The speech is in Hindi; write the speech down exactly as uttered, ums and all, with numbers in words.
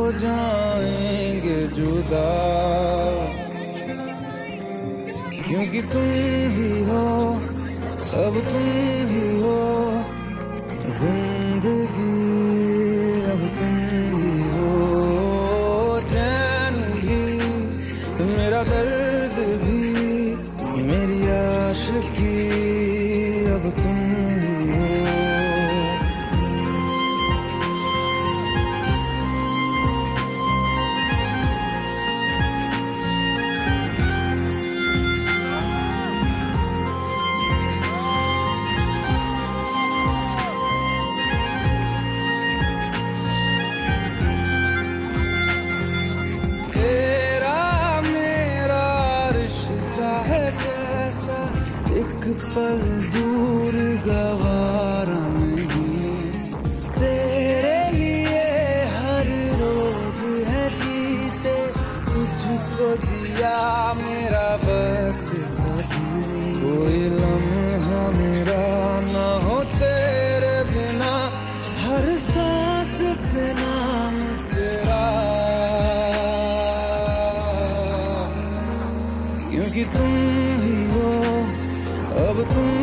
जाएंगे जुदा, क्योंकि तुम ही हो, अब तुम ही हो जिंदगी, अब तुम ही हो चैन भी, मेरा दर्द भी, मेरी आशिकी, अब तुम ही हो। एक पल दूर गवारा नहीं, तेरे लिए हर रोज है जीते, तुझको दिया मेरा वक्त सभी, कोई लम्हा मेरा ना हो तेरे बिना, हर सांस पे नाम तेरा, क्योंकि तुम ही हो, अब तुम